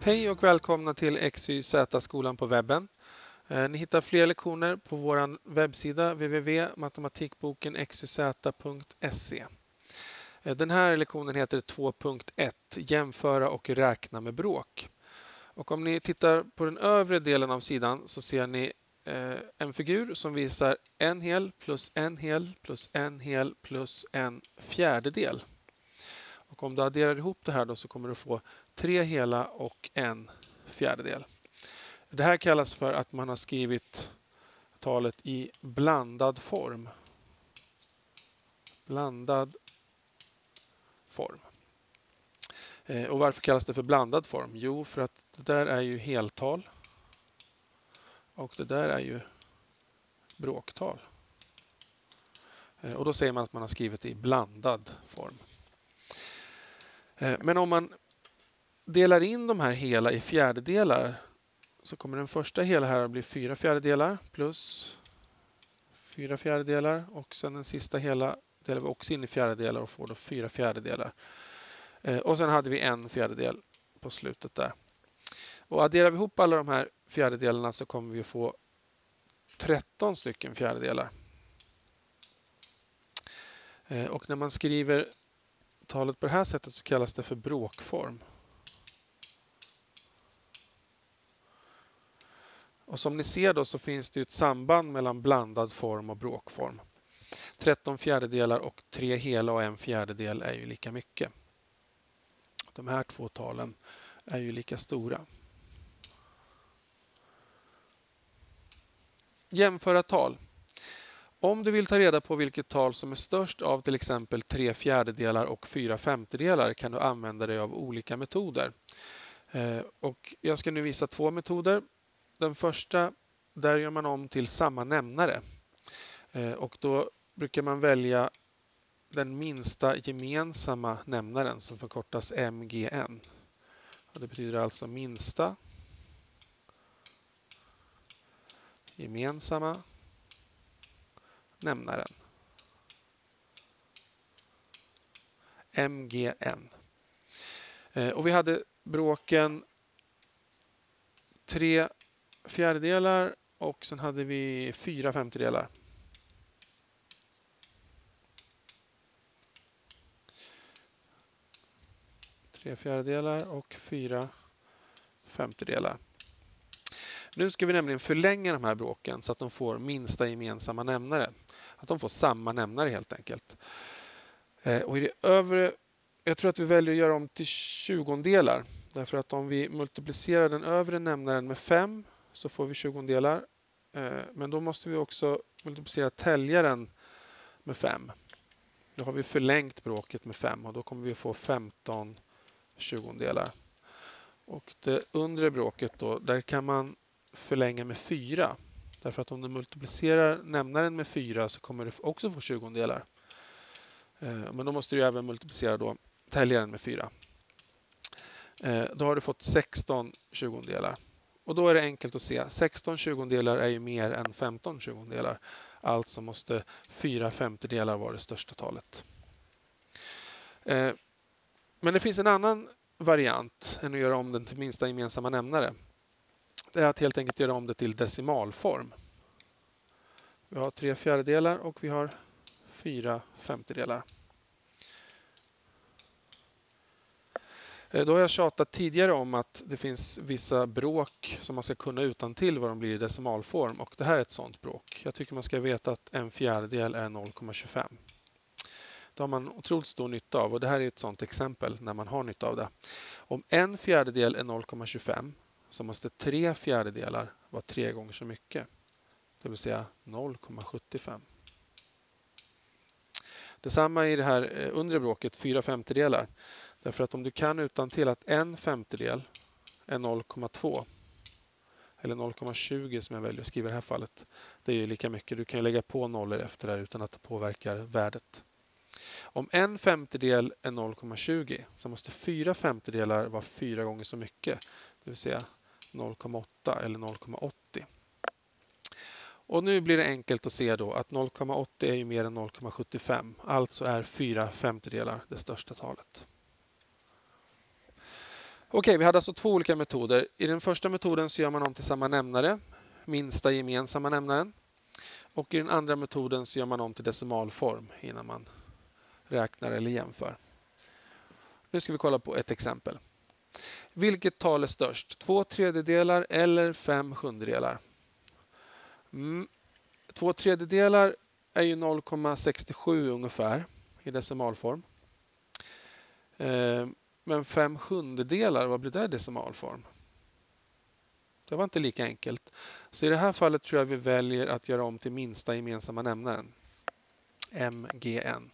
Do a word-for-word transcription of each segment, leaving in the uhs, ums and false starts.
Hej och välkomna till X Y Z-skolan på webben. Ni hittar fler lektioner på vår webbsida w w w punkt matematikboken x y z punkt se. Den här lektionen heter två punkt ett, jämföra och räkna med bråk. Och om ni tittar på den övre delen av sidan så ser ni en figur som visar en hel plus en hel plus en hel plus en fjärdedel. Och om du adderar ihop det här då så kommer du få tre hela och en fjärdedel. Det här kallas för att man har skrivit talet i blandad form. Blandad form. Och varför kallas det för blandad form? Jo, för att det där är ju heltal. Och det där är ju bråktal. Och då säger man att man har skrivit det i blandad form. Men om man delar in de här hela i fjärdedelar så kommer den första hela här att bli fyra fjärdedelar plus fyra fjärdedelar och sen den sista hela delar vi också in i fjärdedelar och får då fyra fjärdedelar. Och sen hade vi en fjärdedel på slutet där. Och adderar vi ihop alla de här fjärdedelarna så kommer vi få tretton stycken fjärdedelar. Och när man skriver talet på det här sättet så kallas det för bråkform. Och som ni ser då så finns det ett samband mellan blandad form och bråkform. tretton fjärdedelar och tre hela och en fjärdedel är ju lika mycket. De här två talen är ju lika stora. Jämföra tal. Om du vill ta reda på vilket tal som är störst av till exempel tre fjärdedelar och fyra femtedelar kan du använda dig av olika metoder. Och jag ska nu visa två metoder. Den första, där gör man om till samma nämnare. Och då brukar man välja den minsta gemensamma nämnaren som förkortas M G N. Och det betyder alltså minsta gemensamma nämnaren. M G N. Och vi hade bråken tre fjärdedelar och sen hade vi fyra femtedelar. Tre fjärdedelar och fyra femtedelar. Nu ska vi nämligen förlänga de här bråken så att de får minsta gemensamma nämnare. Att de får samma nämnare helt enkelt. Och i det övre, jag tror att vi väljer att göra om till tjugondelar. Därför att om vi multiplicerar den övre nämnaren med fem så får vi tjugondelar. Men då måste vi också multiplicera täljaren med fem. Då har vi förlängt bråket med fem och då kommer vi få femton tjugondelar. Och det undre bråket då, där kan man förlänga med fyra. Därför att om du multiplicerar nämnaren med fyra så kommer du också få tjugondelar. Men då måste du även multiplicera då täljaren med fyra. Då har du fått sexton tjugondelar. Och då är det enkelt att se. sexton tjugondelar är ju mer än femton tjugondelar. Alltså måste fyra femtedelar vara det största talet. Men det finns en annan variant än att göra om den till minsta gemensamma nämnare. Det är att helt enkelt göra om det till decimalform. Vi har tre fjärdedelar och vi har fyra femtedelar. Då har jag tjatat tidigare om att det finns vissa bråk som man ska kunna utan till vad de blir i decimalform. Och det här är ett sådant bråk. Jag tycker man ska veta att en fjärdedel är noll komma tjugofem. Det har man otroligt stor nytta av och det här är ett sådant exempel när man har nytta av det. Om en fjärdedel är noll komma tjugofem så måste tre fjärdedelar vara tre gånger så mycket. Det vill säga noll komma sjuttiofem. Detsamma i det här undre bråket, fyra femtedelar. Därför att om du kan utan till att en femtedel är noll komma två eller noll komma tjugo som jag väljer att skriva i det här fallet. Det är ju lika mycket. Du kan ju lägga på nollor efter där utan att det påverkar värdet. Om en femtedel är noll komma tjugo så måste fyra femtedelar vara fyra gånger så mycket. Det vill säga noll komma åtta eller noll komma åttio. Och nu blir det enkelt att se då att noll komma åttio är ju mer än noll komma sjuttiofem. Alltså är fyra femtedelar det största talet. Okej, vi hade alltså två olika metoder. I den första metoden så gör man om till samma nämnare, minsta gemensamma nämnaren. Och i den andra metoden så gör man om till decimalform innan man räknar eller jämför. Nu ska vi kolla på ett exempel. Vilket tal är störst? Två tredjedelar eller fem sjundedelar? Mm. Två tredjedelar är ju noll komma sextiosju ungefär i decimalform. Eh, men fem sjundedelar, vad blir det i decimalform? Det var inte lika enkelt. Så i det här fallet tror jag vi väljer att göra om till minsta gemensamma nämnaren. M G N.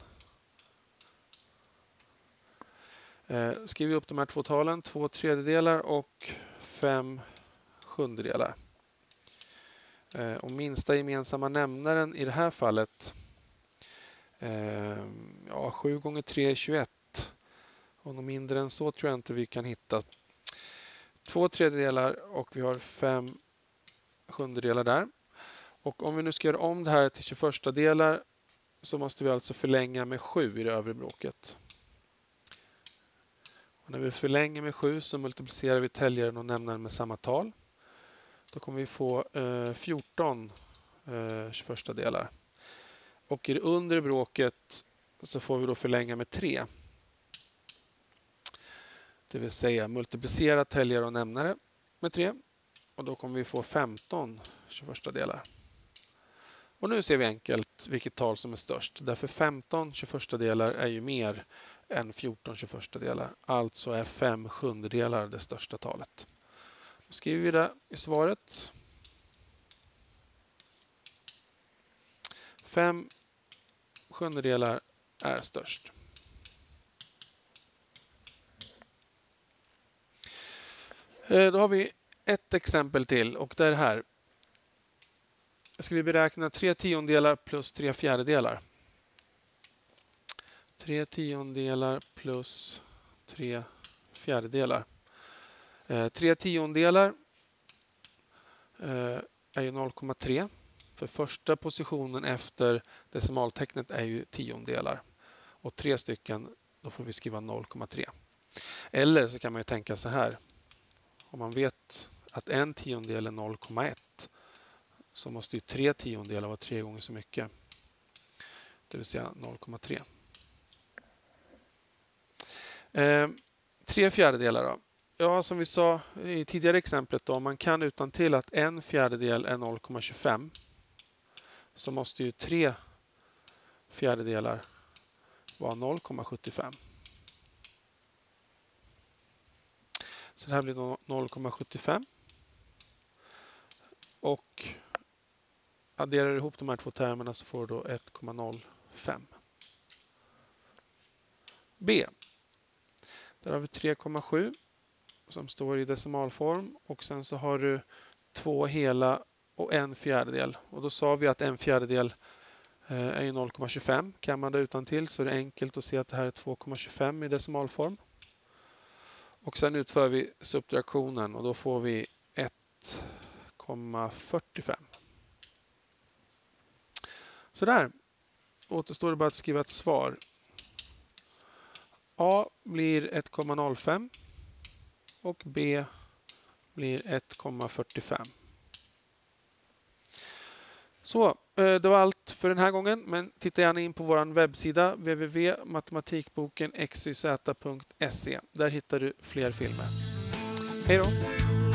Eh, skriver vi upp de här två talen, två tredjedelar och fem sjundedelar. Eh, och minsta gemensamma nämnaren i det här fallet, eh, ja, sju gånger tre är tjugoett. Och något mindre än så tror jag inte vi kan hitta. Två tredjedelar och vi har fem sjundedelar där. Och om vi nu ska göra om det här till tjugoförsta delar så måste vi alltså förlänga med sju i det övre bråket. Och när vi förlänger med sju så multiplicerar vi täljaren och nämnaren med samma tal. Då kommer vi få eh, fjorton eh, tjugoförsta delar. Och i det undre bråket så får vi då förlänga med tre. Det vill säga multiplicera täljare och nämnare med tre. Och då kommer vi få femton tjugoförsta delar. Och nu ser vi enkelt vilket tal som är störst. Därför femton tjugoförsta delar är ju mer än fjorton tjugoförsta delar. Alltså är fem sjundedelar det största talet. Då skriver vi det i svaret. fem sjundedelar är störst. Då har vi ett exempel till och det är här. Ska vi beräkna tre tiondelar plus tre fjärdedelar. tre tiondelar plus tre fjärdedelar. Eh, tre tiondelar eh, är ju noll komma tre. För första positionen efter decimaltecknet är ju tiondelar. Och tre stycken, då får vi skriva noll komma tre. Eller så kan man ju tänka så här. Om man vet att en tiondel är noll komma ett så måste ju tre tiondelar vara tre gånger så mycket. Det vill säga noll komma tre. Eh, tre fjärdedelar då. Ja, som vi sa i tidigare exemplet då, man kan utan till att en fjärdedel är noll komma tjugofem. Så måste ju tre fjärdedelar vara noll komma sjuttiofem. Så det här blir då noll komma sjuttiofem. Och adderar ihop de här två termerna så får du då ett komma noll fem. B. Där har vi tre komma sju som står i decimalform och sen så har du två hela och en fjärdedel. Och då sa vi att en fjärdedel är noll komma tjugofem. Kan man det utan till så är det enkelt att se att det här är två komma tjugofem i decimalform. Och sen utför vi subtraktionen och då får vi ett komma fyrtiofem. Så där återstår det bara att skriva ett svar. A blir ett komma noll fem och B blir ett komma fyrtiofem. Så, det var allt för den här gången, men titta gärna in på vår webbsida w w w punkt matematikboken x y z punkt se. Där hittar du fler filmer. Hej då!